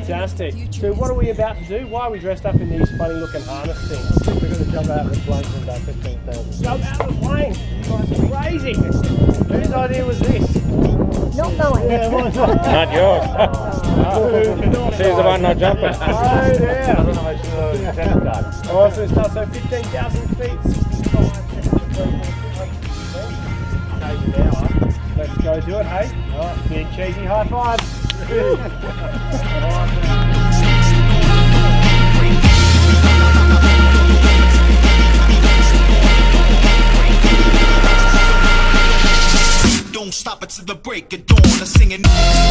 Fantastic. So what are we about to do? Why are we dressed up in these funny looking harness things? I think we're going to jump out of the plane from about 15,000. Jump out of the plane! You guys are crazy! Whose idea was this? Not mine. Yeah, mine's Not yours. She's the one not jumping. Oh dear! Awesome stuff. So 15,000 feet, 65 km an hour. Let's go do it, hey? Alright, big cheesy high five. Don't stop it till the break of dawn. I'm singing.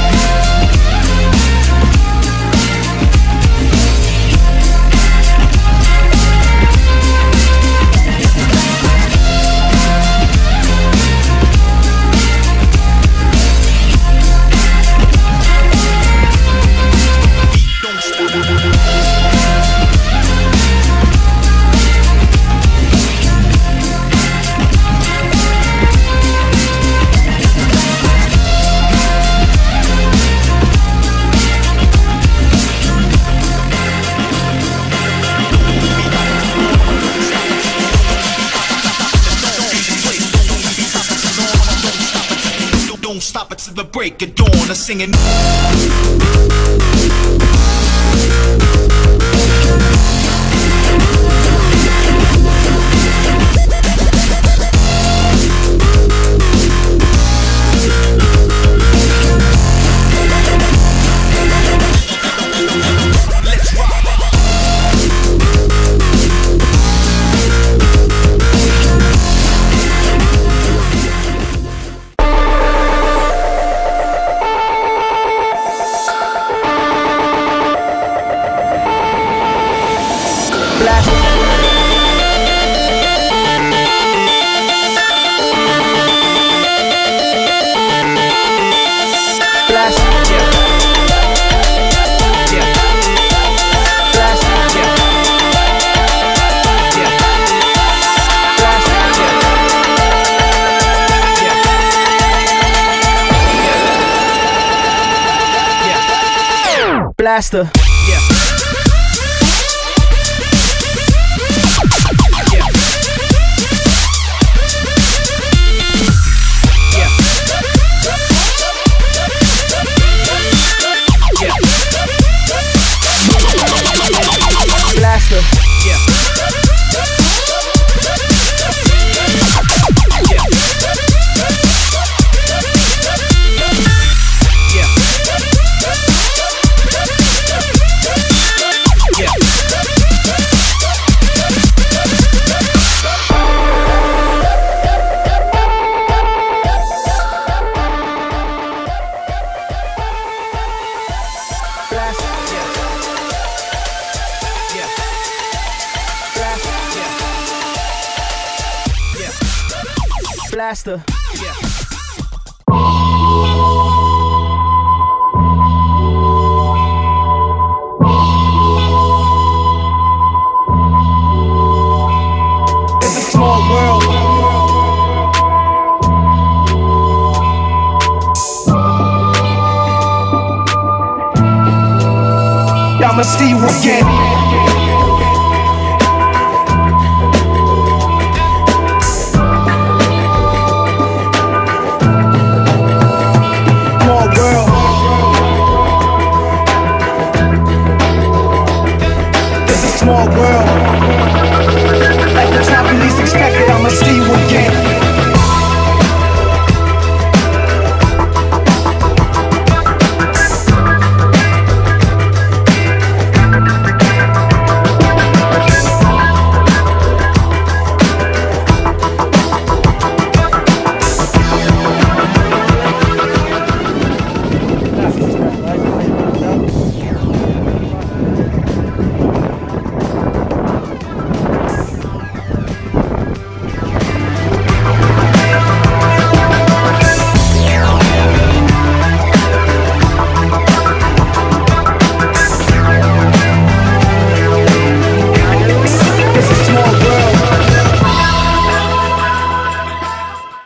Don't stop it till the break of dawn. I'm singing. Blaster. Blaster. Blaster. It's a small world. I'ma see you again. Small world.